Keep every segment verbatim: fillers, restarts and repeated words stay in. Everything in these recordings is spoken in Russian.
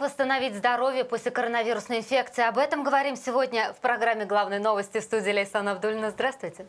восстановить здоровье после коронавирусной инфекции? Об этом говорим сегодня в программе «Главные новости» в студии Лейсан Абдуллина. Здравствуйте.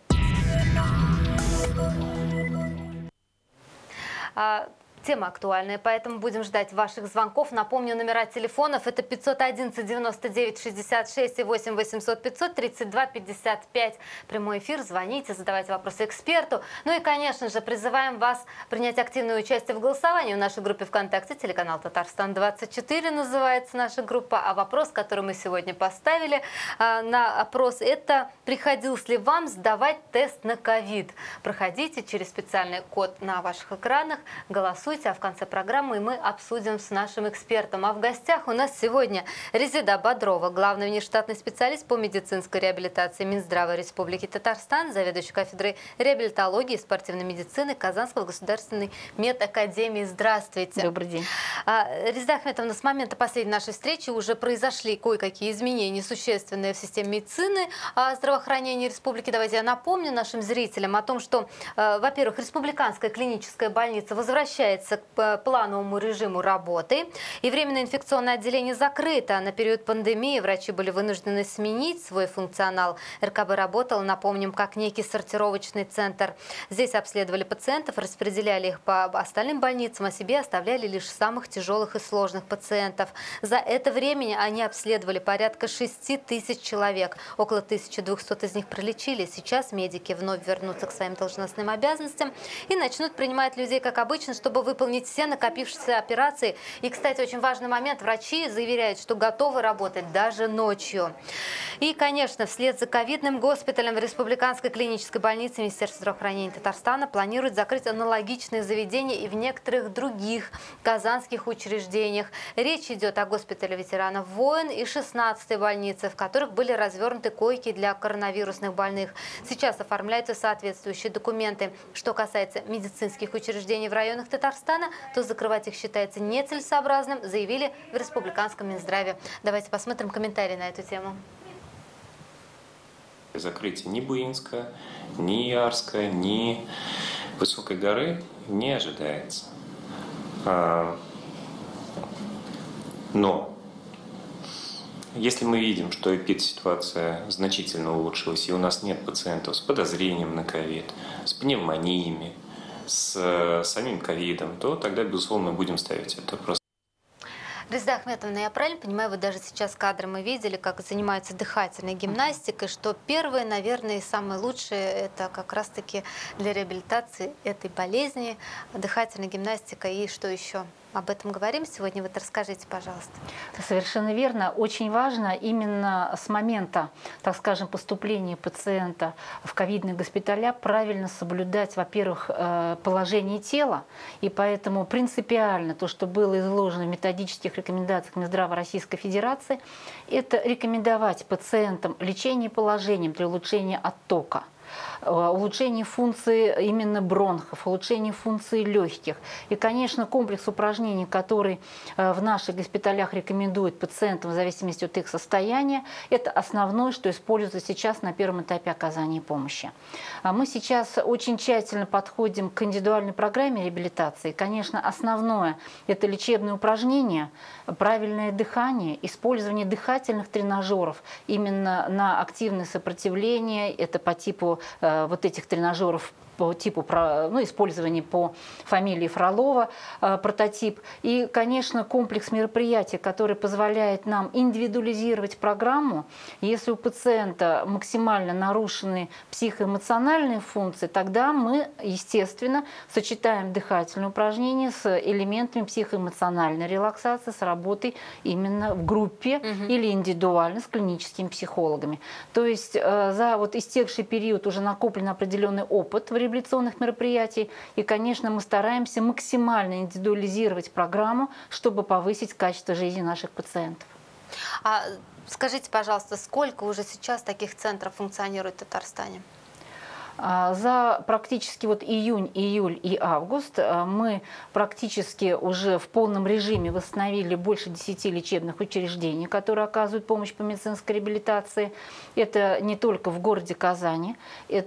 Тема актуальная, поэтому будем ждать ваших звонков. Напомню, номера телефонов это пятьсот одиннадцать девяносто девять шестьдесят шесть и восемь восемьсот пятьсот тридцать два пятьдесят пять. Прямой эфир, звоните, задавайте вопросы эксперту. Ну и, конечно же, призываем вас принять активное участие в голосовании в нашей группе ВКонтакте. Телеканал Татарстан двадцать четыре называется наша группа. А вопрос, который мы сегодня поставили а, на опрос, это: приходилось ли вам сдавать тест на ковид? Проходите через специальный код на ваших экранах, голосуйте. А в конце программы мы обсудим с нашим экспертом. А в гостях у нас сегодня Резеда Бодрова, главный внештатный специалист по медицинской реабилитации Минздрава Республики Татарстан, заведующий кафедрой реабилитологии и спортивной медицины Казанской государственной медакадемии. Здравствуйте. Добрый день. Резеда Ахметовна, с момента последней нашей встречи уже произошли кое-какие изменения существенные в системе медицины здравоохранения Республики. Давайте я напомню нашим зрителям о том, что, во-первых, Республиканская клиническая больница возвращается к плановому режиму работы. И временное инфекционное отделение закрыто. На период пандемии врачи были вынуждены сменить свой функционал. эр ка бэ работал, напомним, как некий сортировочный центр. Здесь обследовали пациентов, распределяли их по остальным больницам, а себе оставляли лишь самых тяжелых и сложных пациентов. За это время они обследовали порядка шести тысяч человек. Около тысячи двухсот из них пролечили. Сейчас медики вновь вернутся к своим должностным обязанностям и начнут принимать людей, как обычно, чтобы вы выполнить все накопившиеся операции. И, кстати, очень важный момент. Врачи заверяют, что готовы работать даже ночью. И, конечно, вслед за ковидным госпиталем в Республиканской клинической больнице Министерства здравоохранения Татарстана планирует закрыть аналогичные заведения и в некоторых других казанских учреждениях. Речь идет о госпитале ветеранов войн и шестнадцатой больнице, в которых были развернуты койки для коронавирусных больных. Сейчас оформляются соответствующие документы. Что касается медицинских учреждений в районах Татарстана, то закрывать их считается нецелесообразным, заявили в Республиканском Минздраве. Давайте посмотрим комментарии на эту тему. Закрытие ни Буинска, ни Ярска, ни Высокой горы не ожидается. Но если мы видим, что эпидситуация значительно улучшилась, и у нас нет пациентов с подозрением на ковид, с пневмониями, с самим ковидом, то тогда, безусловно, мы будем ставить этот вопрос. Резеда Ахметовна, я правильно понимаю, вы даже сейчас кадры мы видели, как занимаются дыхательной гимнастикой, что первое, наверное, и самое лучшее, это как раз-таки для реабилитации этой болезни, дыхательная гимнастика и что еще? Об этом говорим сегодня. Вот расскажите, пожалуйста. Совершенно верно. Очень важно именно с момента, так скажем, поступления пациента в ковидные госпиталя правильно соблюдать, во-первых, положение тела. И поэтому принципиально то, что было изложено в методических рекомендациях Минздрава Российской Федерации, это рекомендовать пациентам лечение положением для улучшения оттока, улучшение функции именно бронхов, улучшение функции легких. И, конечно, комплекс упражнений, который в наших госпиталях рекомендуют пациентам в зависимости от их состояния, это основное, что используется сейчас на первом этапе оказания помощи. Мы сейчас очень тщательно подходим к индивидуальной программе реабилитации. Конечно, основное – это лечебные упражнения, правильное дыхание, использование дыхательных тренажеров именно на активное сопротивление, это по типу вот этих тренажеров по типу, ну, использования по фамилии Фролова, э, прототип. И, конечно, комплекс мероприятий, который позволяет нам индивидуализировать программу. Если у пациента максимально нарушены психоэмоциональные функции, тогда мы, естественно, сочетаем дыхательные упражнения с элементами психоэмоциональной релаксации, с работой именно в группе угу. или индивидуально с клиническими психологами. То есть э, за вот истекший период уже накоплен определенный опыт в реабилитационных мероприятий. И, конечно, мы стараемся максимально индивидуализировать программу, чтобы повысить качество жизни наших пациентов. А скажите, пожалуйста, сколько уже сейчас таких центров функционирует в Татарстане? За практически вот июнь, июль и август мы практически уже в полном режиме восстановили больше десяти лечебных учреждений, которые оказывают помощь по медицинской реабилитации. Это не только в городе Казани,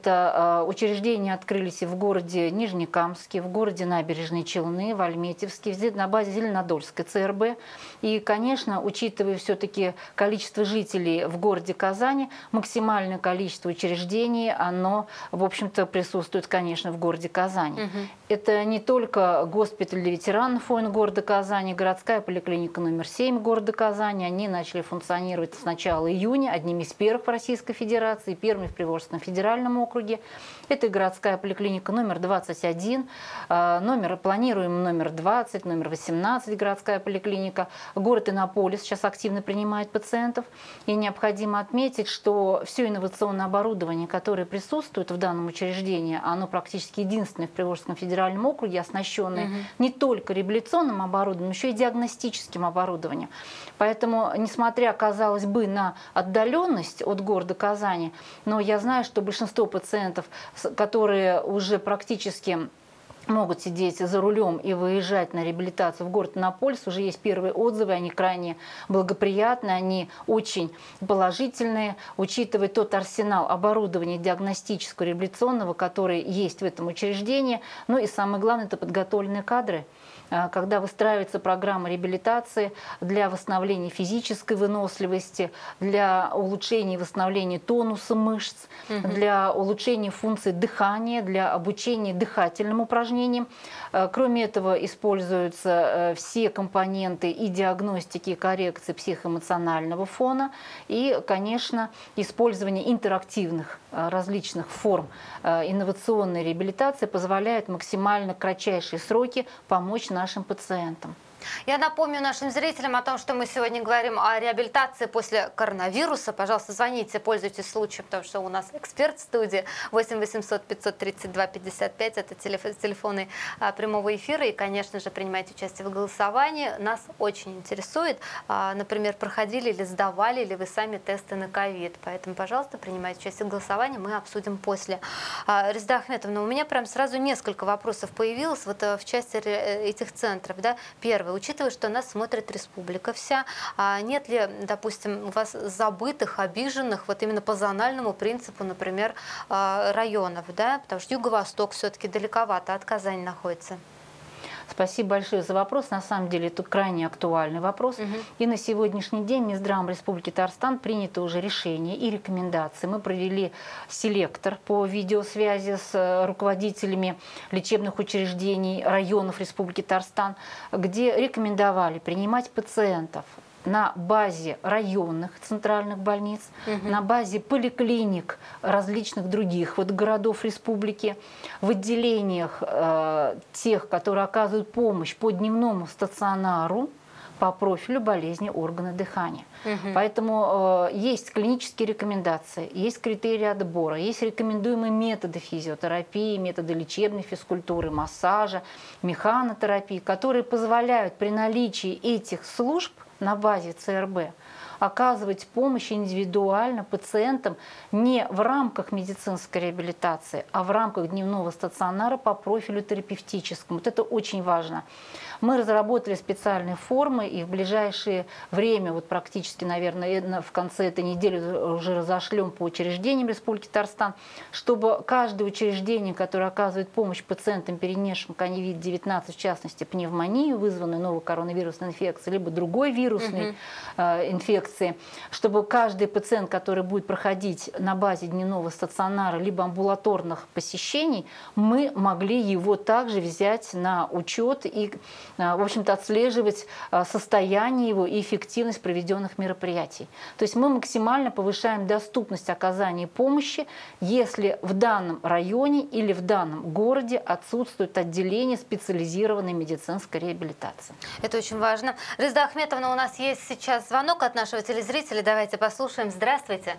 это учреждения открылись и в городе Нижнекамске, в городе Набережные Челны, в Альметьевске, на базе Зеленодольской ЦРБ. И, конечно, учитывая все-таки количество жителей в городе Казани, максимальное количество учреждений, оно в общем-то, присутствует, конечно, в городе Казани. Угу. Это не только госпиталь для ветеранов войн города Казани, городская поликлиника номер семь города Казани. Они начали функционировать с начала июня, одними из первых в Российской Федерации, первыми в Приволжском федеральном округе. Это и городская поликлиника номер двадцать один, номер, планируем номер двадцать, номер восемнадцать городская поликлиника. Город Иннополис сейчас активно принимает пациентов. И необходимо отметить, что все инновационное оборудование, которое присутствует в данном учреждении, оно практически единственное в Приволжском федеральном округе, оснащенное угу. не только реабилитационным оборудованием, еще и диагностическим оборудованием. Поэтому, несмотря, казалось бы, на отдаленность от города Казани, но я знаю, что большинство пациентов, которые уже практически могут сидеть за рулем и выезжать на реабилитацию в город Иннополис. Уже есть первые отзывы, они крайне благоприятные, они очень положительные, учитывая тот арсенал оборудования диагностического, реабилитационного, который есть в этом учреждении. Ну и самое главное, это подготовленные кадры. Когда выстраивается программа реабилитации для восстановления физической выносливости, для улучшения и восстановления тонуса мышц, угу. для улучшения функции дыхания, для обучения дыхательным упражнениям. Кроме этого, используются все компоненты и диагностики, и коррекции психоэмоционального фона, и, конечно, использование интерактивных различных форм инновационной реабилитации позволяет максимально кратчайшие сроки помочь нашим пациентам. Я напомню нашим зрителям о том, что мы сегодня говорим о реабилитации после коронавируса. Пожалуйста, звоните, пользуйтесь случаем, потому что у нас эксперт в студии. восемь восемьсот пятьсот тридцать два пятьдесят пять, это телефоны прямого эфира. И, конечно же, принимайте участие в голосовании. Нас очень интересует, например, проходили или сдавали ли вы сами тесты на ковид. Поэтому, пожалуйста, принимайте участие в голосовании, мы обсудим после. Резда Ахметовна, у меня прям сразу несколько вопросов появилось вот в части этих центров. Да? Первый. Учитывая, что нас смотрит республика вся, а нет ли, допустим, у вас забытых, обиженных вот именно по зональному принципу, например, районов, да? Потому что Юго-Восток все-таки далековато от Казани находится. Спасибо большое за вопрос. На самом деле это крайне актуальный вопрос. Угу. И на сегодняшний день Минздравом Республики Татарстан принято уже решение и рекомендации. Мы провели селектор по видеосвязи с руководителями лечебных учреждений районов Республики Татарстан, где рекомендовали принимать пациентов на базе районных центральных больниц, угу. на базе поликлиник различных других вот городов республики, в отделениях э, тех, которые оказывают помощь по дневному стационару по профилю болезни органа дыхания. Угу. Поэтому э, есть клинические рекомендации, есть критерии отбора, есть рекомендуемые методы физиотерапии, методы лечебной физкультуры, массажа, механотерапии, которые позволяют при наличии этих служб на базе ЦРБ оказывать помощь индивидуально пациентам не в рамках медицинской реабилитации, а в рамках дневного стационара по профилю терапевтическому. Вот это очень важно. Мы разработали специальные формы и в ближайшее время, вот практически, наверное, в конце этой недели уже разошлем по учреждениям Республики Татарстан, чтобы каждое учреждение, которое оказывает помощь пациентам, перенесшим ковид девятнадцать, в частности пневмонию, вызванную новой коронавирусной инфекцией, либо другой вирусной э, инфекцией, чтобы каждый пациент, который будет проходить на базе дневного стационара либо амбулаторных посещений, мы могли его также взять на учет и, в общем-то, отслеживать состояние его и эффективность проведенных мероприятий. То есть мы максимально повышаем доступность оказания помощи, если в данном районе или в данном городе отсутствует отделение специализированной медицинской реабилитации. Это очень важно. Резда Ахметовна, у нас есть сейчас звонок от нашего телезрителя. Давайте послушаем. Здравствуйте.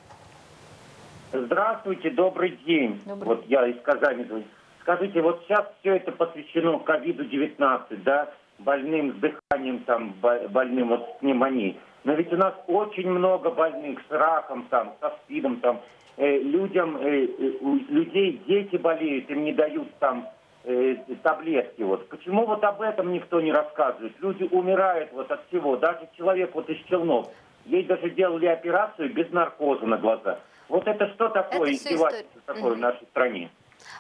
Здравствуйте, добрый день. Добрый. Вот я из Казани звоню. Скажите, вот сейчас все это посвящено ковиду девятнадцать, да, больным с дыханием, там, больным от пневмонии. Но ведь у нас очень много больных с раком, там, со СПИДом, там, э, людям, э, у людей дети болеют, им не дают там э, таблетки. Вот. Почему вот об этом никто не рассказывает? Люди умирают вот от всего. Даже человек вот из Челнов, ей даже делали операцию без наркоза на глазах. Вот это что такое, Это издевательство такое угу. в нашей стране?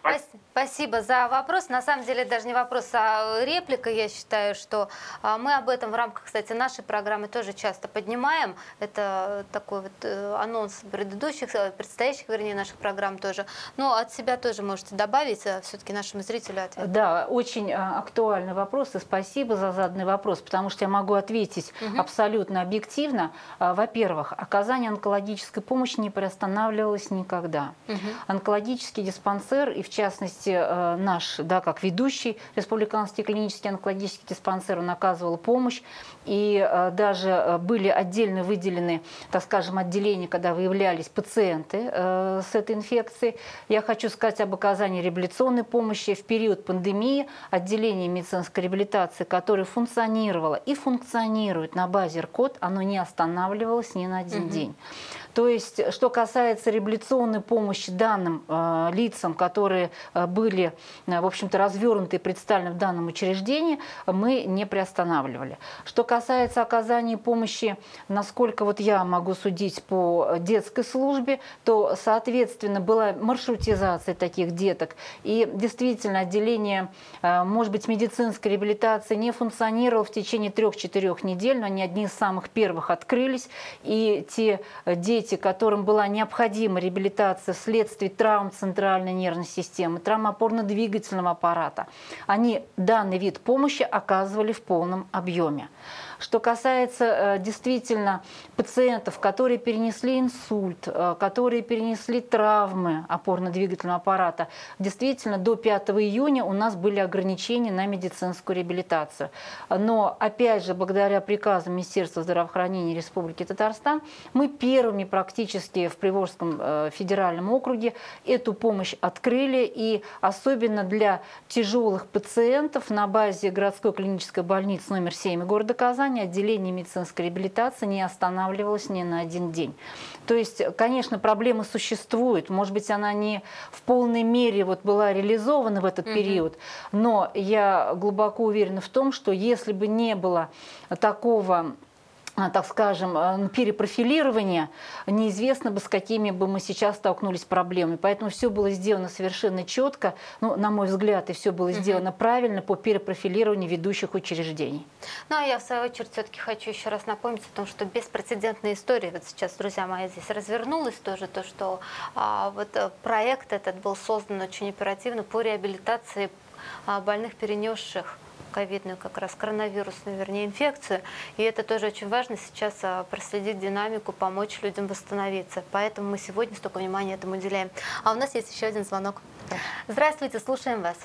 Спасибо за вопрос. На самом деле, даже не вопрос, а реплика. Я считаю, что мы об этом в рамках, кстати, нашей программы тоже часто поднимаем. Это такой вот анонс предыдущих, предстоящих, вернее, наших программ тоже. Но от себя тоже можете добавить, все-таки нашему зрителю ответ. Да, очень актуальный вопрос, и спасибо за заданный вопрос, потому что я могу ответить угу. абсолютно объективно. Во-первых, оказание онкологической помощи не приостанавливалось никогда. Угу. Онкологический диспансер, и в частности наш, да, как ведущий республиканский клинический онкологический диспансер, он оказывал помощь, и даже были отдельно выделены, так скажем, отделения, когда выявлялись пациенты с этой инфекцией. Я хочу сказать об оказании реабилитационной помощи в период пандемии. Отделение медицинской реабилитации, которое функционировало и функционирует на базе РКОД, оно не останавливалось ни на один угу. день. То есть, что касается реабилитационной помощи данным э, лицам, которые э, были, э, в общем-то, развернуты и представлены в данном учреждении, мы не приостанавливали. Что касается оказания помощи, насколько вот я могу судить по детской службе, то, соответственно, была маршрутизация таких деток. И действительно, отделение, э, может быть, медицинской реабилитации не функционировало в течение трех-четырех недель, но они одни из самых первых открылись. И те дети, которым была необходима реабилитация вследствие травм центральной нервной системы, травм опорно-двигательного аппарата, они данный вид помощи оказывали в полном объеме. Что касается действительно пациентов, которые перенесли инсульт, которые перенесли травмы опорно-двигательного аппарата, действительно до пятого июня у нас были ограничения на медицинскую реабилитацию. Но опять же, благодаря приказу Министерства здравоохранения Республики Татарстан, мы первыми практически в Приволжском федеральном округе эту помощь открыли, и особенно для тяжелых пациентов на базе городской клинической больницы номер семь города Казани отделение медицинской реабилитации не останавливалось ни на один день. То есть, конечно, проблема существует. Может быть, она не в полной мере вот была реализована в этот mm-hmm. период, но я глубоко уверена в том, что если бы не было такого, так скажем, перепрофилирования, неизвестно бы, с какими бы мы сейчас столкнулись проблемами. Поэтому все было сделано совершенно четко, ну, на мой взгляд, и все было сделано угу. правильно по перепрофилированию ведущих учреждений. Ну, а я, в свою очередь, все-таки хочу еще раз напомнить о том, что беспрецедентная история вот сейчас, друзья мои, здесь развернулась тоже, то, что а, вот проект этот был создан очень оперативно по реабилитации а, больных, перенесших ковидную, как раз коронавирусную, вернее, инфекцию. И это тоже очень важно сейчас проследить динамику, помочь людям восстановиться. Поэтому мы сегодня столько внимания этому уделяем. А у нас есть еще один звонок. Здравствуйте, слушаем вас.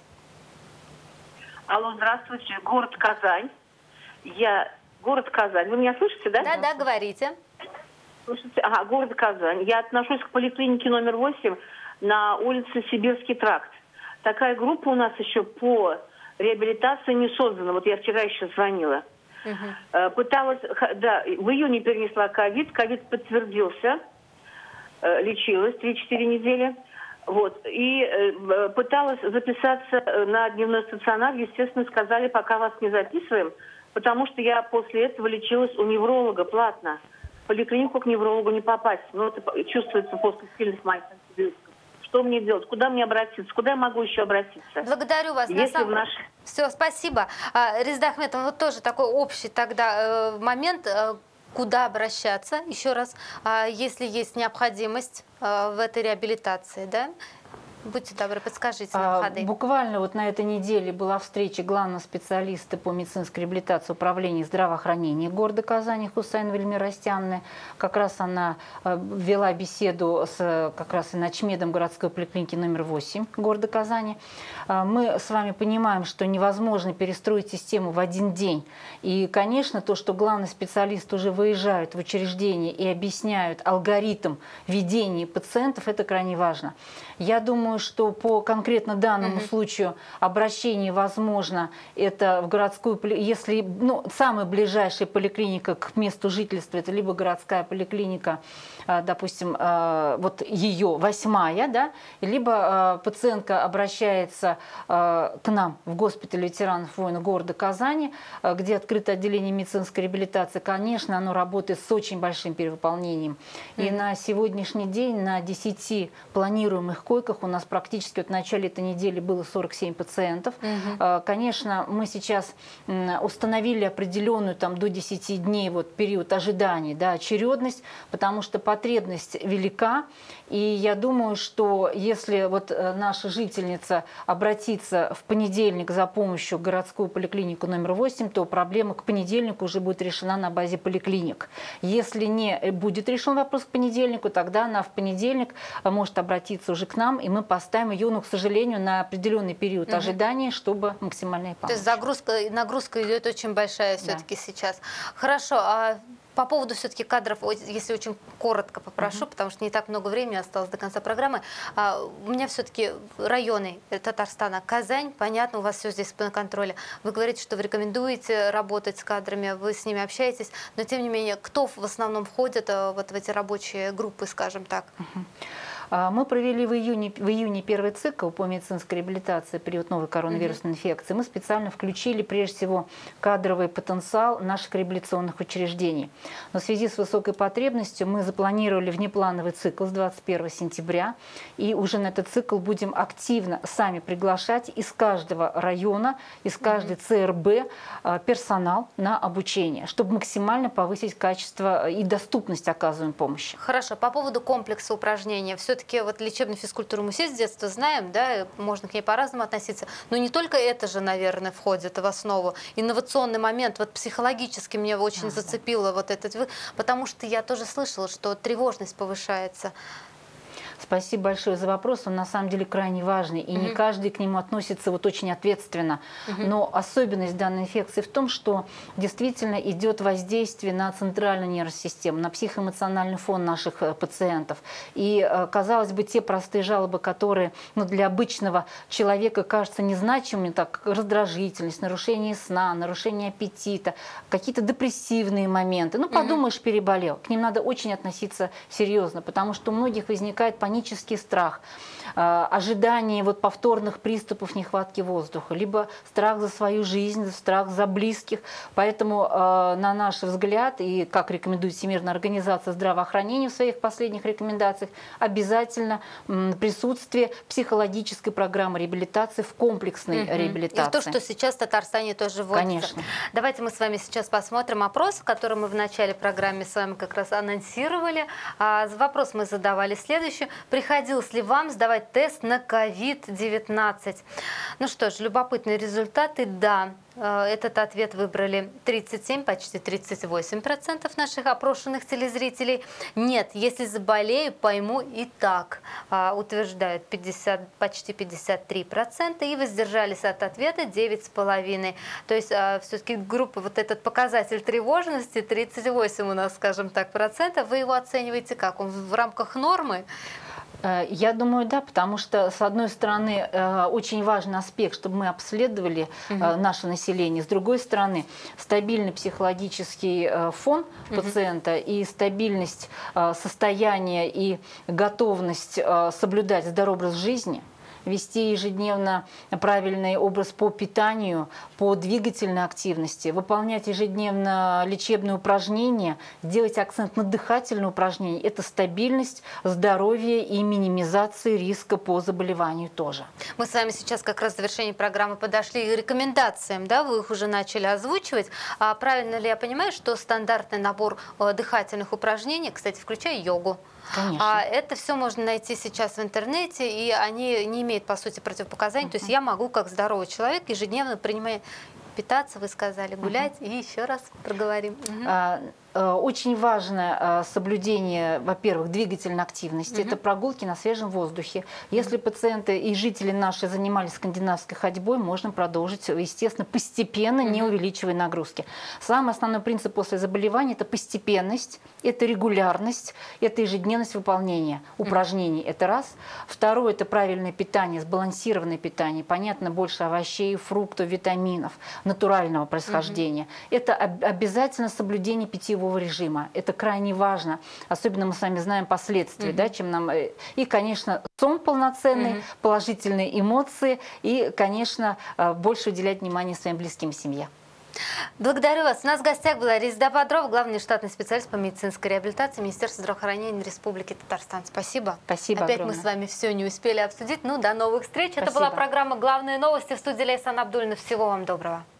Алло, здравствуйте, город Казань. Я город Казань. Вы меня слышите, да? Да, да, говорите. Слушайте, ага, город Казань. Я отношусь к поликлинике номер восемь на улице Сибирский тракт. Такая группа у нас еще по реабилитация не создана. Вот я вчера еще звонила. Uh-huh. Пыталась, да, в июне перенесла ковид. Ковид подтвердился. Лечилась три-четыре недели. Вот. И пыталась записаться на дневной стационар. Естественно, сказали, пока вас не записываем, потому что я после этого лечилась у невролога платно. В поликлинику к неврологу не попасть. Но это чувствуется после сильных моих антибиотиков. Что мне делать? Куда мне обратиться? Куда я могу еще обратиться? Благодарю вас. Если сам... в наш... Все, спасибо. Резеда Ахметовна, вот тоже такой общий тогда э, момент, э, куда обращаться. Еще раз, э, если есть необходимость э, в этой реабилитации, да? Будьте добры, подскажите нам ходы. Буквально вот на этой неделе была встреча главного специалиста по медицинской реабилитации управления здравоохранения города Казани Хусаинова Эльмира Растяновна. Как раз она вела беседу с как раз и начмедом городской поликлиники номер восемь города Казани. Мы с вами понимаем, что невозможно перестроить систему в один день. И, конечно, то, что главный специалист уже выезжают в учреждение и объясняют алгоритм ведения пациентов, это крайне важно. Я думаю, думаю, что по конкретно данному mm-hmm. случаю обращение возможно это в городскую, если ну, самая ближайшая поликлиника к месту жительства, это либо городская поликлиника, допустим, вот ее восьмая, да, либо пациентка обращается к нам в госпиталь ветеранов войн города Казани, где открыто отделение медицинской реабилитации. Конечно, оно работает с очень большим перевыполнением. Mm-hmm. И на сегодняшний день на десяти планируемых койках у нас практически вот в начале этой недели было сорок семь пациентов. Mm-hmm. Конечно, мы сейчас установили определенную там, до десяти дней вот, период ожидания, да, очередность, потому что потребность велика. И я думаю, что если вот наша жительница обратится в понедельник за помощью в городскую поликлинику номер восемь, то проблема к понедельнику уже будет решена на базе поликлиник. Если не будет решен вопрос к понедельнику, тогда она в понедельник может обратиться уже к нам, и мы поставим ее, ну, к сожалению, на определенный период угу. ожидания, чтобы максимальная помощь. То есть загрузка, нагрузка идет очень большая все-таки да. сейчас. Хорошо, а по поводу все-таки кадров, если очень коротко попрошу, uh-huh. потому что не так много времени осталось до конца программы. А, у меня все-таки районы Татарстана, Казань, понятно, у вас все здесь на контроле. Вы говорите, что вы рекомендуете работать с кадрами, вы с ними общаетесь, но тем не менее, кто в основном входит вот в эти рабочие группы, скажем так? Uh-huh. Мы провели в июне, в июне первый цикл по медицинской реабилитации период новой коронавирусной mm-hmm. инфекции. Мы специально включили прежде всего кадровый потенциал наших реабилитационных учреждений. Но в связи с высокой потребностью мы запланировали внеплановый цикл с двадцать первого сентября. И уже на этот цикл будем активно сами приглашать из каждого района, из каждой mm-hmm. ЦРБ персонал на обучение, чтобы максимально повысить качество и доступность оказываемой помощи. Хорошо. По поводу комплекса упражнений. Все-таки вот лечебную физкультуру мы все с детства знаем, да, можно к ней по-разному относиться, но не только это же, наверное, входит в основу. Инновационный момент, вот психологически меня очень а, зацепило да. вот этот, потому что я тоже слышала, что тревожность повышается. Спасибо большое за вопрос. Он на самом деле крайне важный. И угу. не каждый к нему относится вот очень ответственно. Угу. Но особенность данной инфекции в том, что действительно идет воздействие на центральную нервную систему, на психоэмоциональный фон наших пациентов. И, казалось бы, те простые жалобы, которые ну, для обычного человека кажутся незначимыми, так раздражительность, нарушение сна, нарушение аппетита, какие-то депрессивные моменты. Ну, подумаешь, угу. переболел. К ним надо очень относиться серьезно, потому что у многих возникает панический страх, э, ожидание вот повторных приступов нехватки воздуха, либо страх за свою жизнь, страх за близких. Поэтому, э, на наш взгляд, и как рекомендует Всемирная организация здравоохранения в своих последних рекомендациях, обязательно м, присутствие психологической программы реабилитации в комплексной угу. реабилитации. И то, что сейчас в Татарстане тоже вводится. Конечно. Давайте мы с вами сейчас посмотрим опрос, который мы в начале программы с вами как раз анонсировали. А, вопрос мы задавали следующий. Приходилось ли вам сдавать тест на ковид девятнадцать? Ну что ж, любопытные результаты. Да, этот ответ выбрали тридцать семь, почти тридцать восемь процентов наших опрошенных телезрителей. Нет, если заболею, пойму и так, утверждают пятьдесят, почти пятьдесят три процента. И воздержались от ответа девять с половиной. То есть все-таки группа, вот этот показатель тревожности тридцать восемь у нас, скажем так, процентов. Вы его оцениваете как? Он в рамках нормы? Я думаю, да, потому что, с одной стороны, очень важный аспект, чтобы мы обследовали угу. наше население. С другой стороны, стабильный психологический фон угу. пациента и стабильность состояния и готовность соблюдать здоровый образ жизни, вести ежедневно правильный образ по питанию, по двигательной активности, выполнять ежедневно лечебные упражнения, делать акцент на дыхательные упражнения. Это стабильность, здоровье и минимизация риска по заболеванию тоже. Мы с вами сейчас как раз в завершении программы подошли к рекомендациям, да, вы их уже начали озвучивать. А правильно ли я понимаю, что стандартный набор дыхательных упражнений, кстати, включая йогу, Конечно. А это все можно найти сейчас в интернете, и они не имеют, по сути, противопоказаний. Uh-huh. То есть я могу, как здоровый человек, ежедневно принимать, питаться, вы сказали, гулять, uh-huh. и еще раз проговорим. Uh-huh. а, Очень важно соблюдение, во-первых, двигательной активности. Мгм. Это прогулки на свежем воздухе. Если пациенты и жители наши занимались скандинавской ходьбой, можно продолжить, естественно, постепенно, не Мгм. увеличивая нагрузки. Самый основной принцип после заболевания – это постепенность, это регулярность, это ежедневность выполнения упражнений. Это раз. Второе – это правильное питание, сбалансированное питание. Понятно, больше овощей, фруктов, витаминов натурального происхождения. Это об- обязательно соблюдение питьевого режима. Это крайне важно. Особенно мы с вами знаем последствия, Мгм. да, чем нам... э, И, конечно, сон полноценный, Мгм. положительные эмоции и, конечно, э, больше уделять внимание своим близким и семье. Благодарю вас. У нас в гостях была Резида Бодрова, главный штатный специалист по медицинской реабилитации Министерства здравоохранения Республики Татарстан. Спасибо. Спасибо Опять огромное. мы с вами все не успели обсудить. Ну, до новых встреч. Это была Спасибо. программа «Главные новости» в студии Лейсан Абдуллина. Всего вам доброго.